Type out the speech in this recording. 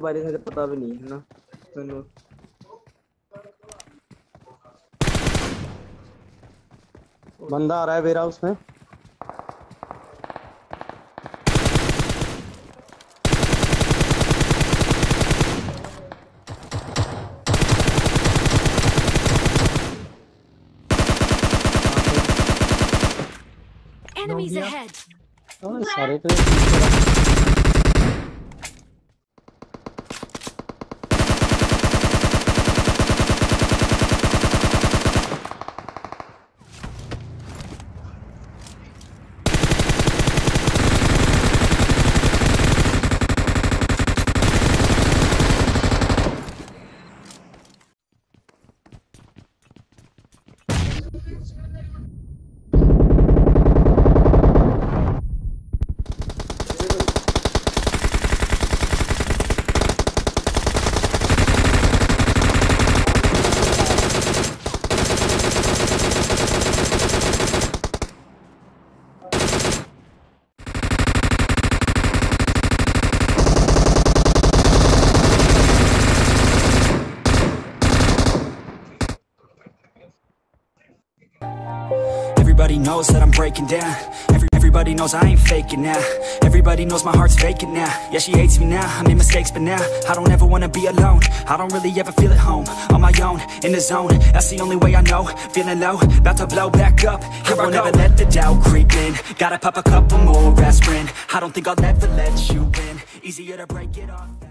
बारिश है पता भी नहीं है ना सुनो। बंदा आ रहा है वेयर हाउस में। Enemies ahead. सारे तो Everybody knows that I'm breaking down. Everybody knows I ain't faking now. Everybody knows my heart's vacant now. Yeah, she hates me now, I made mistakes, but now I don't ever wanna be alone. I don't really ever feel at home. On my own, in the zone, that's the only way I know. Feeling low, about to blow back up. Here I won't ever let the doubt creep in. Gotta pop a couple more aspirin. I don't think I'll ever let you in. Easier to break it off.